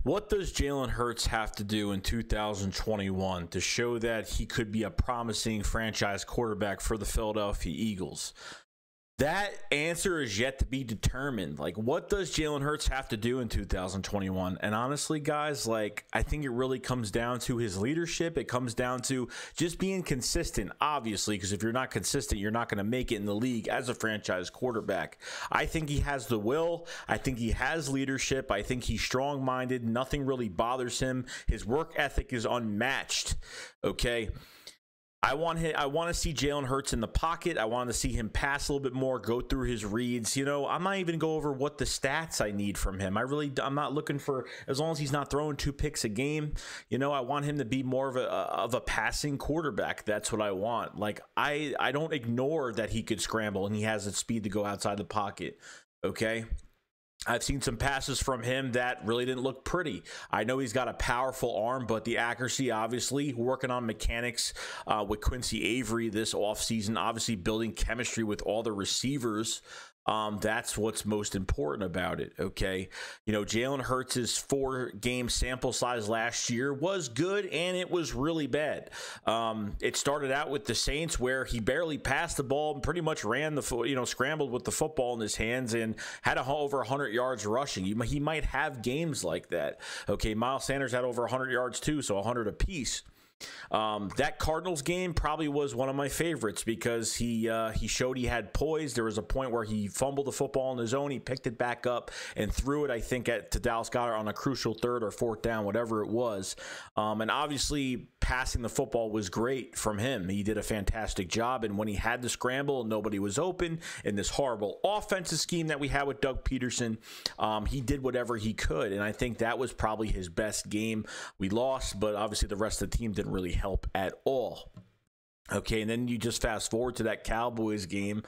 What does Jalen Hurts have to do in 2021 to show that he could be a promising franchise quarterback for the Philadelphia Eagles? That answer is yet to be determined. Like, what does Jalen Hurts have to do in 2021? And honestly, guys, like, I think it really comes down to his leadership. It comes down to just being consistent, obviously, because if you're not consistent, you're not going to make it in the league as a franchise quarterback. I think he has the will. I think he has leadership. I think he's strong-minded. Nothing really bothers him. His work ethic is unmatched, okay? I want to see Jalen Hurts in the pocket. I want to see him pass a little bit more, go through his reads. You know, I'm not even go over what the stats I need from him. I'm not looking for, as long as he's not throwing 2 picks a game. You know, I want him to be more of a passing quarterback. That's what I want. Like, I don't ignore that he could scramble and he has the speed to go outside the pocket. Okay. I've seen some passes from him that really didn't look pretty. I know he's got a powerful arm, but the accuracy, obviously, working on mechanics with Quincy Avery this offseason, obviously building chemistry with all the receivers. That's what's most important about it, okay? You know, Jalen Hurts' 4-game sample size last year was good, and it was really bad. It started out with the Saints where he barely passed the ball and pretty much scrambled with the football in his hands and had over 100 yards rushing. He might have games like that, okay? Miles Sanders had over 100 yards too, so 100 apiece. That Cardinals game probably was one of my favorites because he showed he had poise. There was a point where he fumbled the football on his own. He picked it back up and threw it, I think, to Dallas Goedert on a crucial 3rd or 4th down, whatever it was. And obviously, passing the football was great from him. He did a fantastic job. And when he had to scramble, nobody was open in this horrible offensive scheme that we had with Doug Peterson. He did whatever he could. And I think that was probably his best game. We lost, but obviously the rest of the team didn't really help at all. Okay, and then you just fast forward to that Cowboys game.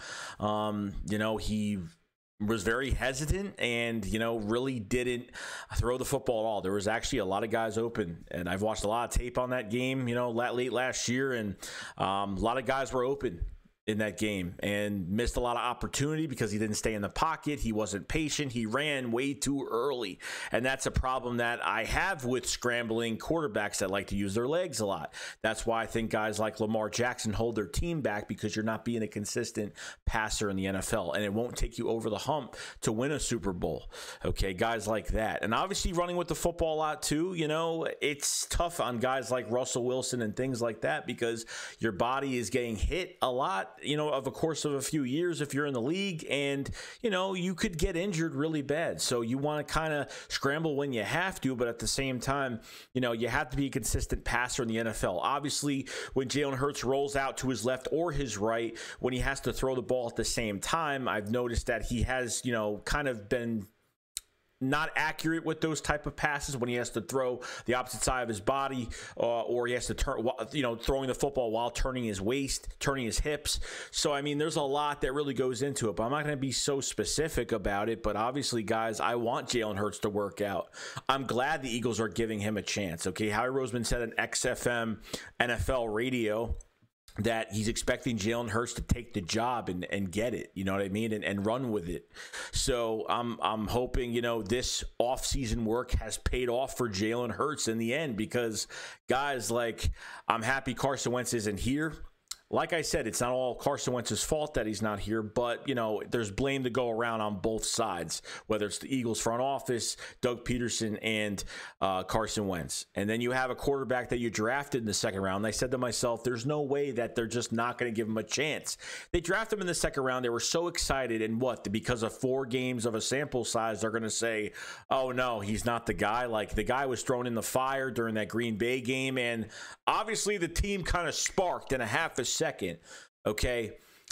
You know, he was very hesitant and, you know, really didn't throw the football at all. There was actually a lot of guys open, and I've watched a lot of tape on that game, you know, late last year, and a lot of guys were open in that game and missed a lot of opportunity because he didn't stay in the pocket. He wasn't patient. He ran way too early. And that's a problem that I have with scrambling quarterbacks that like to use their legs a lot. That's why I think guys like Lamar Jackson hold their team back, because you're not being a consistent passer in the NFL, and it won't take you over the hump to win a Super Bowl. Okay, guys like that. And obviously running with the football a lot too, you know, it's tough on guys like Russell Wilson and things like that because your body is getting hit a lot, you know, of a course of a few years if you're in the league, and, you know, you could get injured really bad. So you want to kind of scramble when you have to, but at the same time, you know, you have to be a consistent passer in the NFL. Obviously, when Jalen Hurts rolls out to his left or his right, when he has to throw the ball at the same time, I've noticed that he has, you know, kind of been not accurate with those type of passes when he has to throw the opposite side of his body, or he has to turn, you know, throwing the football while turning his waist, turning his hips. So, I mean, there's a lot that really goes into it, but I'm not going to be so specific about it. But obviously, guys, I want Jalen Hurts to work out. I'm glad the Eagles are giving him a chance. Okay, Howie Roseman said on XFM NFL radio that he's expecting Jalen Hurts to take the job and get it, you know what I mean, and run with it. So I'm hoping, you know, this offseason work has paid off for Jalen Hurts in the end, because, guys, like, I'm happy Carson Wentz isn't here. Like I said, it's not all Carson Wentz's fault that he's not here, but, you know, there's blame to go around on both sides, whether it's the Eagles front office, Doug Peterson, and Carson Wentz. And then you have a quarterback that you drafted in the 2nd round. I said to myself, there's no way that they're just not going to give him a chance. They drafted him in the 2nd round. They were so excited, and because of 4 games of a sample size, they're going to say, oh, no, he's not the guy. Like, the guy was thrown in the fire during that Green Bay game, and obviously the team kind of sparked in a half a second. Okay,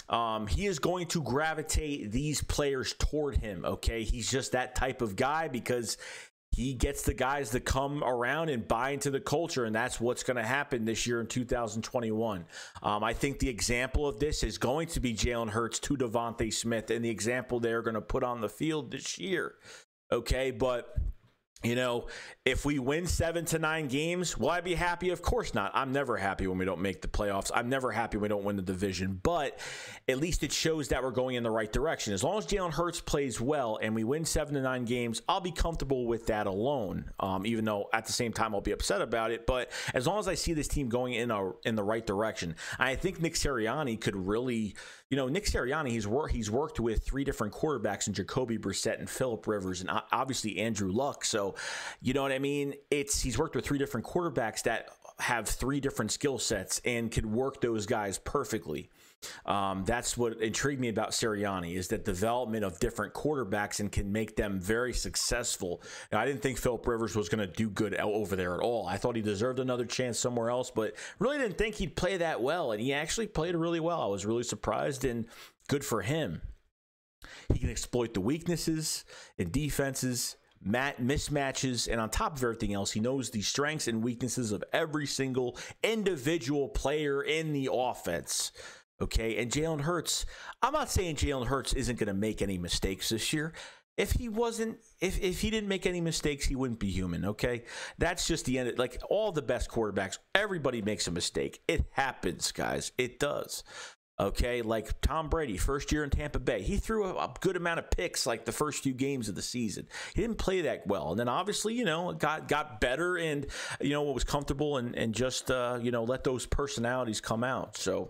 he is going to gravitate these players toward him. Okay, he's just that type of guy because he gets the guys to come around and buy into the culture, and that's what's going to happen this year in 2021. I think the example of this is going to be Jalen Hurts to Devontae Smith, and the example they're going to put on the field this year. Okay, but You know, if we win 7 to 9 games, will I be happy? Of course not. I'm never happy when we don't make the playoffs. I'm never happy when we don't win the division. But at least it shows that we're going in the right direction. As long as Jalen Hurts plays well and we win 7 to 9 games, I'll be comfortable with that alone. Even though at the same time I'll be upset about it. But as long as I see this team going in the right direction, I think Nick Sirianni could really, Nick Sirianni, he's worked with 3 different quarterbacks in Jacoby Brissett and Phillip Rivers and obviously Andrew Luck. So, you know what I mean? He's worked with 3 different quarterbacks that have 3 different skill sets and could work those guys perfectly. That's what intrigued me about Sirianni, is that development of different quarterbacks and can make them very successful. And I didn't think Phillip Rivers was going to do good over there at all. I thought he deserved another chance somewhere else, but really didn't think he'd play that well. And he actually played really well. I was really surprised, and good for him. He can exploit the weaknesses in defenses, mismatches, and on top of everything else, he knows the strengths and weaknesses of every single individual player in the offense. Okay, and Jalen Hurts, I'm not saying Jalen Hurts isn't going to make any mistakes this year. If he didn't make any mistakes, he wouldn't be human, okay? That's just the end. Like all the best quarterbacks, everybody makes a mistake. It happens, guys. It does. Okay, like Tom Brady, first year in Tampa Bay, he threw a good amount of picks like the first few games of the season. He didn't play that well, and then obviously, got better and was comfortable and just let those personalities come out. So,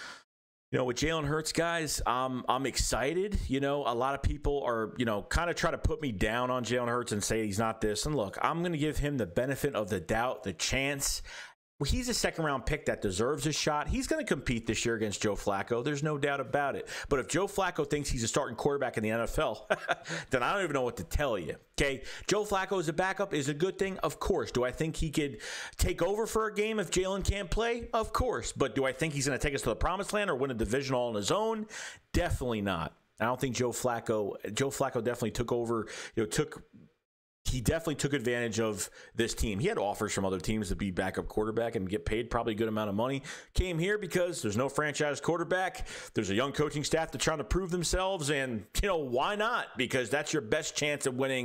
with Jalen Hurts, guys, I'm excited. A lot of people are, kind of try to put me down on Jalen Hurts and say he's not this. And look, I'm going to give him the benefit of the doubt, the chance. He's a second-round pick that deserves a shot. He's going to compete this year against Joe Flacco. There's no doubt about it. But if Joe Flacco thinks he's a starting quarterback in the NFL, then I don't even know what to tell you. Okay, Joe Flacco as a backup is a good thing? Of course. Do I think he could take over for a game if Jalen can't play? Of course. But do I think he's going to take us to the promised land or win a division all on his own? Definitely not. I don't think Joe Flacco definitely took over, he definitely took advantage of this team. He had offers from other teams to be backup quarterback and get paid probably a good amount of money. Came here because there's no franchise quarterback. There's a young coaching staff that's trying to prove themselves. And, why not? Because that's your best chance of winning,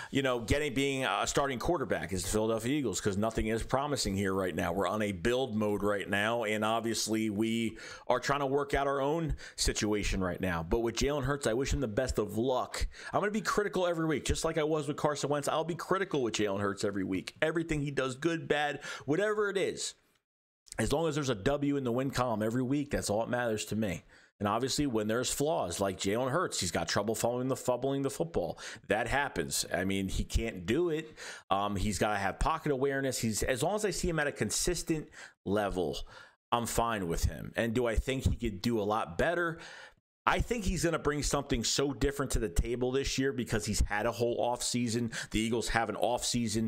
being a starting quarterback is the Philadelphia Eagles, because nothing is promising here right now. We're on a build mode right now. And obviously we are trying to work out our own situation right now. But with Jalen Hurts, I wish him the best of luck. I'm going to be critical every week, just like I was with Carson Wentz. I'll be critical with Jalen Hurts every week. Everything he does, good, bad, whatever it is. As long as there's a W in the win column every week, that's all that matters to me. And obviously, when there's flaws like Jalen Hurts, he's got trouble fumbling the football. That happens. I mean, he can't do it. He's got to have pocket awareness. As long as I see him at a consistent level, I'm fine with him. And do I think he could do a lot better? I think he's going to bring something so different to the table this year because he's had a whole offseason. The Eagles have an offseason.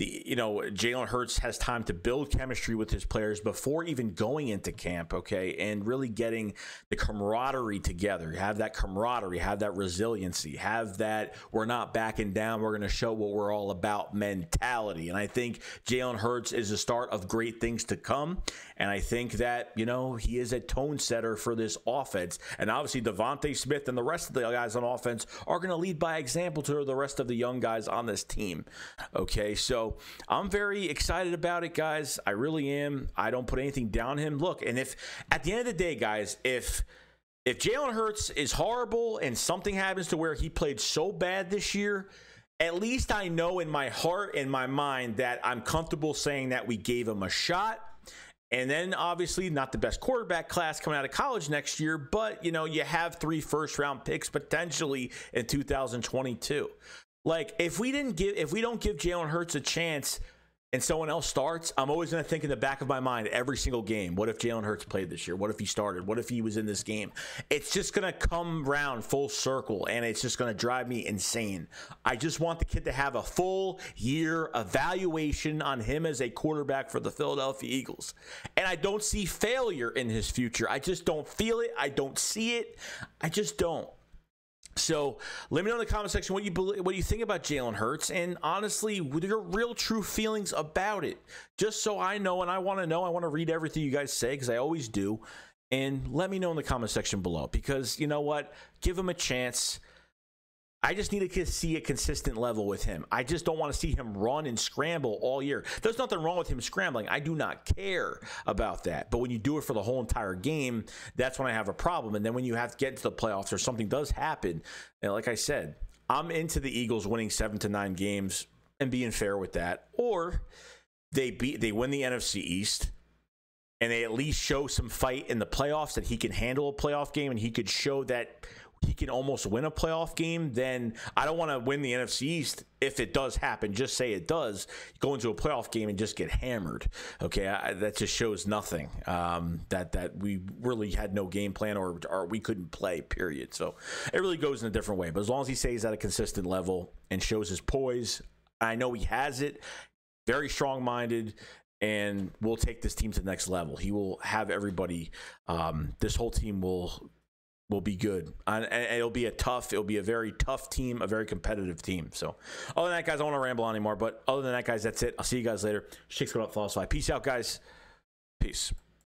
Jalen Hurts has time to build chemistry with his players before even going into camp, okay, and really getting the camaraderie together. Have that camaraderie, have that resiliency, have that we're not backing down, we're going to show what we're all about mentality. And I think Jalen Hurts is the start of great things to come. And I think that, he is a tone setter for this offense. And obviously, Devontae Smith and the rest of the guys on offense are going to lead by example to the rest of the young guys on this team. Okay, so I'm very excited about it, guys. I really am. I don't put anything down him. Look, and if at the end of the day, guys, if Jalen Hurts is horrible and something happens to where he played so bad this year, at least I know in my heart and my mind that I'm comfortable saying that we gave him a shot. And then, obviously, not the best quarterback class coming out of college next year, but, you have 3 first-round picks potentially in 2022. Like, if we don't give Jalen Hurts a chance and someone else starts, I'm always going to think in the back of my mind every single game, what if Jalen Hurts played this year? What if he started? What if he was in this game? It's just going to come round full circle, and it's just going to drive me insane. I just want the kid to have a full year evaluation on him as a quarterback for the Philadelphia Eagles. And I don't see failure in his future. I just don't feel it. I don't see it. I just don't. So let me know in the comment section what you think about Jalen Hurts, and honestly, what are your real true feelings about it? Just so I know, and I want to read everything you guys say, because I always do. And let me know in the comment section below, because you know what? Give him a chance. I just need to see a consistent level with him. I just don't want to see him run and scramble all year. There's nothing wrong with him scrambling. I do not care about that. But when you do it for the whole entire game, that's when I have a problem. And then when you have to get into the playoffs or something does happen, and like I said, I'm into the Eagles winning 7 to 9 games and being fair with that. Or they win the NFC East and they at least show some fight in the playoffs that he can handle a playoff game and he could show that he can almost win a playoff game. Then I don't want to win the NFC East if it does happen. Just say it does. Go into a playoff game and just get hammered. Okay, that just shows nothing. That we really had no game plan or we couldn't play. Period. So it really goes in a different way. But as long as he stays at a consistent level and shows his poise, I know he has it. Very strong-minded. And we'll take this team to the next level. He will have everybody. This whole team will be good, and it'll be a very tough team, a very competitive team. So other than that, guys, I don't want to ramble on anymore, but other than that, guys, that's it. I'll see you guys later. Shakes going up, follow us. Peace out, guys. Peace.